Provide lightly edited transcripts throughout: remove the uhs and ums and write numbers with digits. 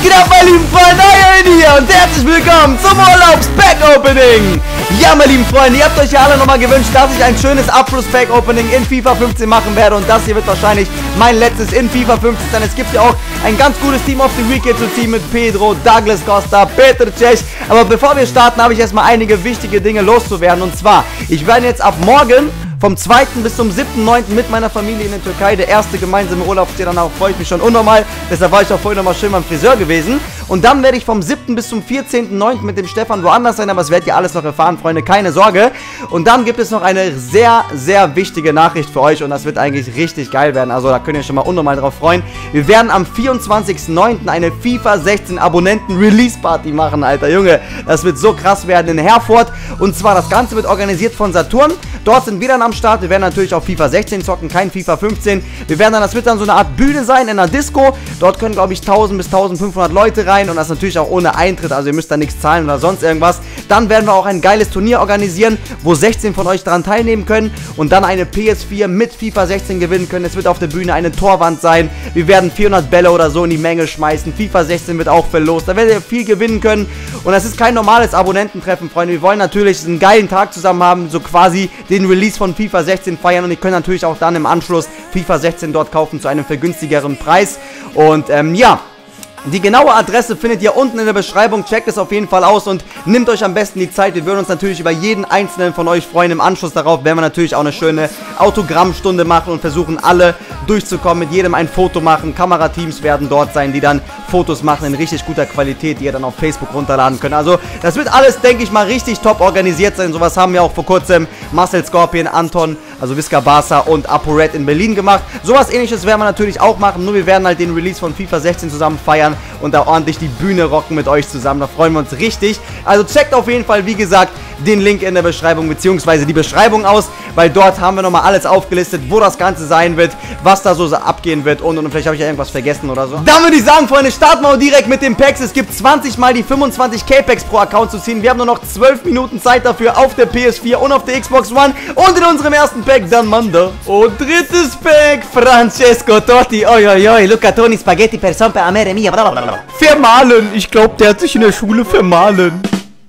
geht ab, meine lieben Freunde? Euer hier und herzlich willkommen zum Urlaubs-Pack-Opening. Ja, meine lieben Freunde, ihr habt euch ja alle nochmal gewünscht, dass ich ein schönes Abschluss-Pack-Opening in FIFA 15 machen werde. Und das hier wird wahrscheinlich mein letztes in FIFA 15 sein. Es gibt ja auch ein ganz gutes Team of the Week hier zu ziehen mit Pedro, Douglas Costa, Petr Cech. Aber bevor wir starten, habe ich erstmal einige wichtige Dinge loszuwerden. Und zwar, ich werde jetzt ab morgen vom 2. bis zum 7.9. mit meiner Familie in der Türkei. Der erste gemeinsame Urlaub steht danach, freue ich mich schon unnormal. Deshalb war ich auch vorhin nochmal schön beim Friseur gewesen. Und dann werde ich vom 7. bis zum 14.9. mit dem Stefan woanders sein, aber das werdet ihr alles noch erfahren, Freunde, keine Sorge. Und dann gibt es noch eine sehr, sehr wichtige Nachricht für euch und das wird eigentlich richtig geil werden. Also da könnt ihr schon mal unnormal drauf freuen. Wir werden am 24.9. eine FIFA 16 Abonnenten Release Party machen, alter Junge. Das wird so krass werden in Herford. Und zwar, das Ganze wird organisiert von Saturn. Dort sind wir dann am Start. Wir werden natürlich auch FIFA 16 zocken, kein FIFA 15. Wir werden dann, das wird dann so eine Art Bühne sein in einer Disco. Dort können, glaube ich, 1000 bis 1500 Leute rein und das natürlich auch ohne Eintritt. Also ihr müsst da nichts zahlen oder sonst irgendwas. Dann werden wir auch ein geiles Turnier organisieren, wo 16 von euch daran teilnehmen können und dann eine PS4 mit FIFA 16 gewinnen können. Es wird auf der Bühne eine Torwand sein. Wir werden 400 Bälle oder so in die Menge schmeißen. FIFA 16 wird auch verlost. Da werdet ihr viel gewinnen können. Und das ist kein normales Abonnententreffen, Freunde. Wir wollen natürlich einen geilen Tag zusammen haben, so quasi den Release von FIFA 16 feiern. Und ihr könnt natürlich auch dann im Anschluss FIFA 16 dort kaufen zu einem vergünstigeren Preis. Und ja, die genaue Adresse findet ihr unten in der Beschreibung. Checkt es auf jeden Fall aus und nehmt euch am besten die Zeit. Wir würden uns natürlich über jeden einzelnen von euch freuen. Im Anschluss darauf werden wir natürlich auch eine schöne Autogrammstunde machen und versuchen alle durchzukommen, mit jedem ein Foto machen. Kamerateams werden dort sein, die dann Fotos machen in richtig guter Qualität, die ihr dann auf Facebook runterladen könnt. Also das wird alles, denke ich mal, richtig top organisiert sein. Sowas haben wir auch vor kurzem Marcel Scorpion, Anton, also Visca Barca und ApoRed in Berlin gemacht. Sowas ähnliches werden wir natürlich auch machen, nur wir werden halt den Release von FIFA 16 zusammen feiern und da ordentlich die Bühne rocken mit euch zusammen. Da freuen wir uns richtig. Also checkt auf jeden Fall, wie gesagt, den Link in der Beschreibung bzw. die Beschreibung aus, weil dort haben wir nochmal alles aufgelistet, wo das Ganze sein wird, was da so abgehen wird und vielleicht habe ich ja irgendwas vergessen oder so. Dann würde ich sagen, Freunde, starten wir auch direkt mit den Packs. Es gibt 20 mal die 25 K-Packs pro Account zu ziehen. Wir haben nur noch 12 Minuten Zeit dafür auf der PS4 und auf der Xbox One und in unserem ersten Pack dann Manda. Und drittes Pack, Francesco Totti, oi oi oi, Luca Toni Spaghetti per Sompe Amere Mia, blablabla. Vermahlen, ich glaube, der hat sich in der Schule vermahlen.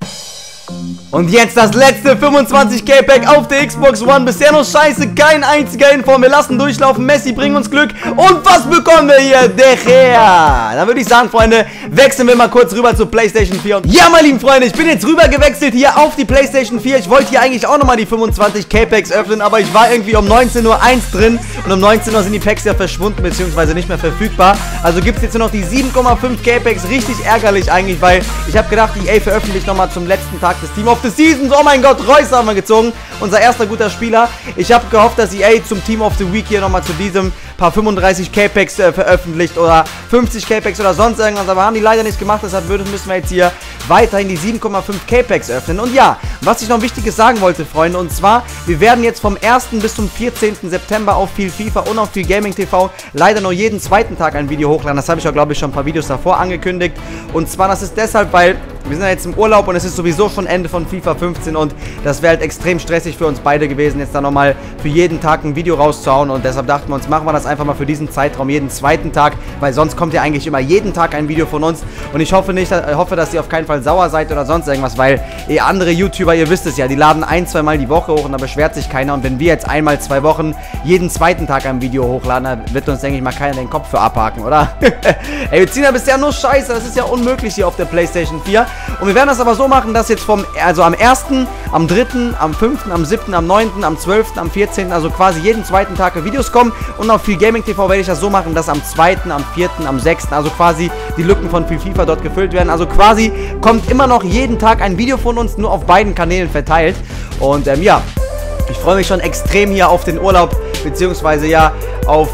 Und jetzt das letzte 25k-Pack auf der Xbox One. Bisher noch scheiße, kein einziger Inform. Wir lassen durchlaufen. Messi, bring uns Glück. Und was bekommen wir hier? De Gea. Dann würde ich sagen, Freunde, wechseln wir mal kurz rüber zur PlayStation 4. Und ja, meine lieben Freunde, ich bin jetzt rüber gewechselt hier auf die PlayStation 4. Ich wollte hier eigentlich auch nochmal die 25k-Packs öffnen, aber ich war irgendwie um 19.01 Uhr drin. Und um 19 Uhr sind die Packs ja verschwunden, beziehungsweise nicht mehr verfügbar. Also gibt es jetzt nur noch die 7,5k-Packs. Richtig ärgerlich eigentlich, weil ich habe gedacht, EA veröffentlicht nochmal zum letzten Tag des Team of the Seasons. Oh mein Gott, Reus haben wir gezogen. Unser erster guter Spieler. Ich habe gehofft, dass EA zum Team of the Week hier nochmal zu diesem paar 35k-Packs veröffentlicht oder 50k-Packs oder sonst irgendwas. Aber haben die leider nicht gemacht. Deshalb müssen wir jetzt hier weiterhin die 7,5k-Packs öffnen. Und ja, was ich noch Wichtiges sagen wollte, Freunde, und zwar, wir werden jetzt vom 1. bis zum 14. September auf viel FIFA und auf viel Gaming TV leider nur jeden zweiten Tag ein Video hochladen. Das habe ich ja, glaube ich, schon ein paar Videos davor angekündigt. Und zwar, das ist deshalb, weil wir sind ja jetzt im Urlaub und es ist sowieso schon Ende von FIFA 15 und das wäre halt extrem stressig für uns beide gewesen, jetzt da nochmal für jeden Tag ein Video rauszuhauen und deshalb dachten wir uns, machen wir das einfach mal für diesen Zeitraum, jeden zweiten Tag, weil sonst kommt ja eigentlich immer jeden Tag ein Video von uns und ich hoffe dass ihr auf keinen Fall sauer seid oder sonst irgendwas, weil ihr andere YouTuber, ihr wisst es ja, die laden ein-, zweimal die Woche hoch und da beschwert sich keiner und wenn wir jetzt einmal 2 Wochen jeden zweiten Tag ein Video hochladen, dann wird uns, denke ich mal, keiner den Kopf für abhaken, oder? Ey, wir ziehen ja bisher nur Scheiße, das ist ja unmöglich hier auf der PlayStation 4. Und wir werden das aber so machen, dass jetzt am 1., am 3., am 5., am 7., am 9., am 12., am 14., also quasi jeden zweiten Tag Videos kommen. Und auf viel Gaming TV werde ich das so machen, dass am 2., am 4., am 6., also quasi die Lücken von viel FIFA dort gefüllt werden. Also quasi kommt immer noch jeden Tag ein Video von uns, nur auf beiden Kanälen verteilt. Und ja, ich freue mich schon extrem hier auf den Urlaub, beziehungsweise ja auf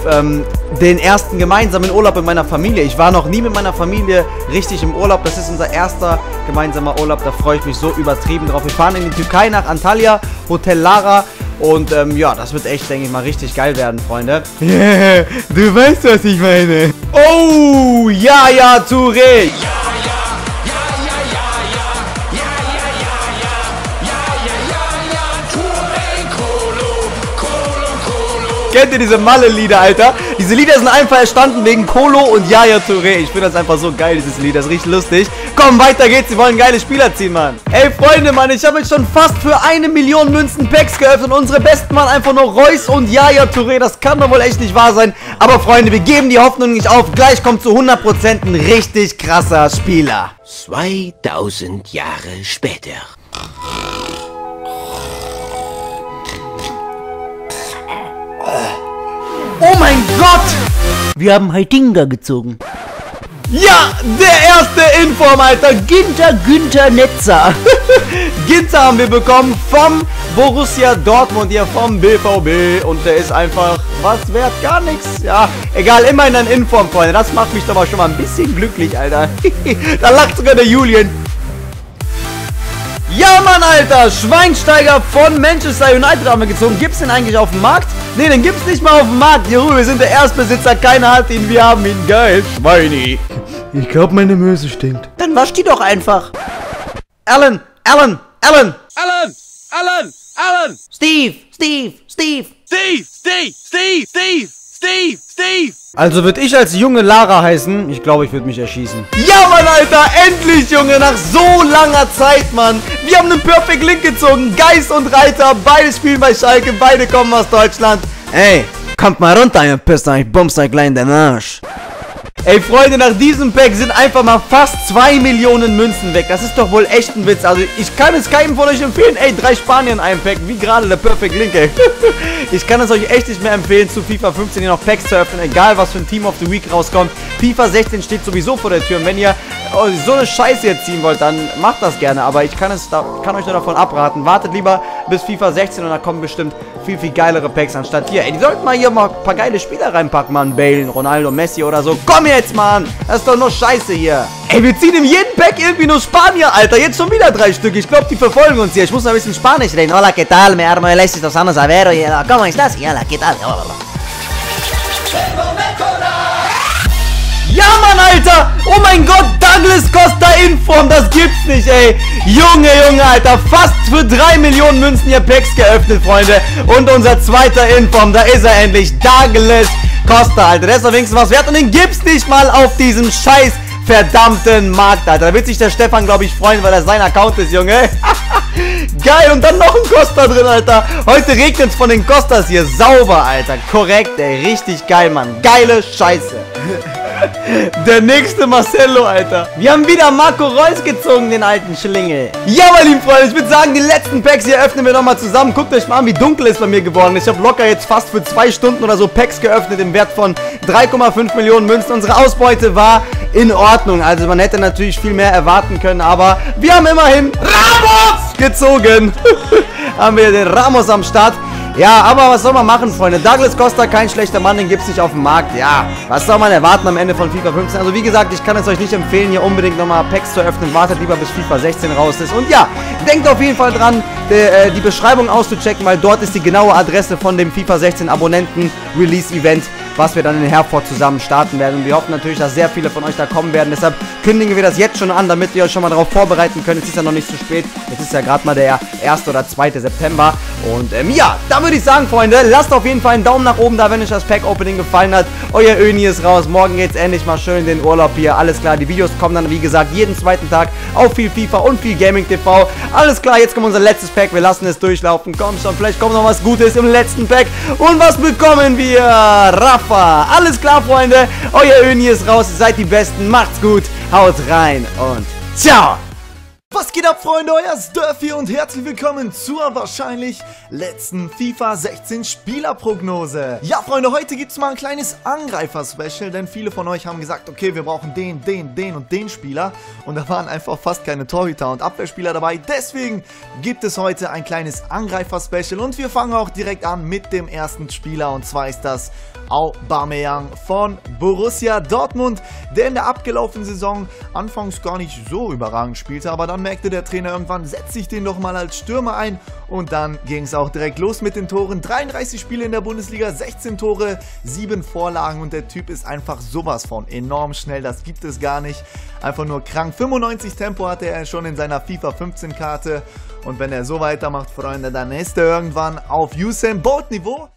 den ersten gemeinsamen Urlaub mit meiner Familie. Ich war noch nie mit meiner Familie richtig im Urlaub. Das ist unser erster gemeinsamer Urlaub. Da freue ich mich so übertrieben drauf. Wir fahren in die Türkei nach Antalya, Hotel Lara. Und ja, das wird echt, denke ich mal, richtig geil werden, Freunde. Yeah, du weißt, was ich meine. Oh, Yaya Touré. Kennt ihr diese Malle-Lieder, Alter? Diese Lieder sind einfach entstanden wegen Kolo und Yaya Touré. Ich finde das einfach so geil, dieses Lied. Das ist richtig lustig. Komm, weiter geht's. Sie wollen geile Spieler ziehen, Mann. Ey, Freunde, Mann, ich habe jetzt schon fast für 1 Million Münzen Packs geöffnet. Unsere besten waren einfach nur Reus und Yaya Touré. Das kann doch wohl echt nicht wahr sein. Aber, Freunde, wir geben die Hoffnung nicht auf. Gleich kommt zu 100% ein richtig krasser Spieler. 2000 Jahre später. Oh mein Gott! Wir haben Heitinga gezogen. Ja, der erste Inform, Alter. Günther Netzer. Ginter haben wir bekommen vom Borussia Dortmund, hier vom BVB. Und der ist einfach, was wert? Gar nichts. Ja, egal, immerhin ein Inform, Freunde. Das macht mich doch mal schon mal ein bisschen glücklich, Alter. Da lacht sogar der Julian. Ja, Mann, Alter. Schweinsteiger von Manchester United haben wir gezogen. Gibt's den eigentlich auf dem Markt? Ne, den gibt's nicht mal auf dem Markt. Juhu, wir sind der Erstbesitzer. Keiner hat ihn. Wir haben ihn. Geil. Schweini. Ich glaube, meine Möse stinkt. Dann wasch die doch einfach. Alan. Steve. Also würde ich als junge Lara heißen. Ich glaube, ich würde mich erschießen. Ja, Mann, Alter. Endlich, Junge. Nach so langer Zeit, Mann. Wir haben einen Perfect Link gezogen. Geist und Reiter. Beide spielen bei Schalke. Beide kommen aus Deutschland. Ey, kommt mal runter, ihr Pisser. Ich bumst euch gleich in den Arsch. Ey, Freunde, nach diesem Pack sind einfach mal fast 2 Millionen Münzen weg. Das ist doch wohl echt ein Witz. Also, ich kann es keinem von euch empfehlen. Ey, 3 Spanier in einem Pack. Wie gerade der Perfect Link, ey. Ich kann es euch echt nicht mehr empfehlen, zu FIFA 15 hier noch Packs zu öffnen. Egal, was für ein Team of the Week rauskommt. FIFA 16 steht sowieso vor der Tür. Und wenn ihr so eine Scheiße jetzt ziehen wollt, dann macht das gerne. Aber ich kann euch nur davon abraten. Wartet lieber bis FIFA 16 und da kommen bestimmt viel geilere Packs anstatt hier. Ey, die sollten mal hier mal ein paar geile Spieler reinpacken, Mann. Bale, Ronaldo, Messi oder so. Komm jetzt, Mann. Das ist doch nur Scheiße hier. Ey, wir ziehen in jedem Pack irgendwie nur Spanier, Alter. Jetzt schon wieder 3 Stück. Ich glaube, die verfolgen uns hier. Ich muss noch ein bisschen Spanisch reden. Hola, ¿qué tal? Me armo el éxito sano savero. ¿Cómo estás? Hola, ¿qué tal? Ja, Mann, Alter! Oh mein Gott, Douglas Costa Inform, das gibt's nicht, ey! Junge, Alter, fast für 3 Millionen Münzen hier Packs geöffnet, Freunde. Und unser zweiter Inform, da ist er endlich, Douglas Costa, Alter. Der ist doch wenigstens was wert und den gibt's nicht mal auf diesem scheiß verdammten Markt, Alter. Da wird sich der Stefan, glaube ich, freuen, weil das sein Account ist, Junge. Geil, und dann noch ein Costa drin, Alter. Heute regnet es von den Costas hier. Sauber, Alter. Korrekt, ey. Richtig geil, Mann. Geile Scheiße. Der nächste Marcelo, Alter. Wir haben wieder Marco Reus gezogen, den alten Schlingel. Ja, meine lieben Freunde, ich würde sagen, die letzten Packs hier öffnen wir nochmal zusammen. Guckt euch mal an, wie dunkel es bei mir geworden ist. Ich habe locker jetzt fast für 2 Stunden oder so Packs geöffnet im Wert von 3,5 Millionen Münzen. Unsere Ausbeute war in Ordnung. Also man hätte natürlich viel mehr erwarten können, aber wir haben immerhin Ramos gezogen. Haben wir den Ramos am Start. Ja, aber was soll man machen, Freunde? Douglas Costa, kein schlechter Mann, den gibt es nicht auf dem Markt. Ja, was soll man erwarten am Ende von FIFA 15? Also wie gesagt, ich kann es euch nicht empfehlen, hier unbedingt nochmal Packs zu öffnen. Wartet lieber, bis FIFA 16 raus ist. Und ja, denkt auf jeden Fall dran, die Beschreibung auszuchecken, weil dort ist die genaue Adresse von dem FIFA 16 Abonnenten-Release-Event, was wir dann in Herford zusammen starten werden. Und wir hoffen natürlich, dass sehr viele von euch da kommen werden. Deshalb kündigen wir das jetzt schon an, damit ihr euch schon mal darauf vorbereiten könnt. Es ist ja noch nicht zu spät. Jetzt ist ja gerade mal der 1. oder 2. September. Und ja, da würde ich sagen, Freunde, lasst auf jeden Fall einen Daumen nach oben da, wenn euch das Pack-Opening gefallen hat. Euer Öni ist raus. Morgen geht's endlich mal schön in den Urlaub hier. Alles klar, die Videos kommen dann, wie gesagt, jeden zweiten Tag auf viel FIFA und viel Gaming TV. Alles klar, jetzt kommt unser letztes Pack. Wir lassen es durchlaufen. Komm schon, vielleicht kommt noch was Gutes im letzten Pack. Und was bekommen wir? Rafa. Alles klar, Freunde. Euer Öni ist raus. Ihr seid die Besten. Macht's gut. Haut rein und ciao. Was geht ab, Freunde? Euer Sturf und herzlich willkommen zur wahrscheinlich letzten FIFA 16 Spielerprognose. Ja, Freunde, heute gibt es mal ein kleines Angreifer-Special, denn viele von euch haben gesagt, okay, wir brauchen den und den Spieler. Und da waren einfach fast keine Torhüter und Abwehrspieler dabei. Deswegen gibt es heute ein kleines Angreifer-Special und wir fangen auch direkt an mit dem ersten Spieler, und zwar ist das Aubameyang von Borussia Dortmund, der in der abgelaufenen Saison anfangs gar nicht so überragend spielte, aber dann merkte der Trainer irgendwann, setze ich den doch mal als Stürmer ein, und dann ging es auch direkt los mit den Toren. 33 Spiele in der Bundesliga, 16 Tore, 7 Vorlagen, und der Typ ist einfach sowas von enorm schnell, das gibt es gar nicht, einfach nur krank. 95 Tempo hatte er schon in seiner FIFA 15 Karte, und wenn er so weitermacht, Freunde, dann ist er irgendwann auf Usain Bolt Niveau.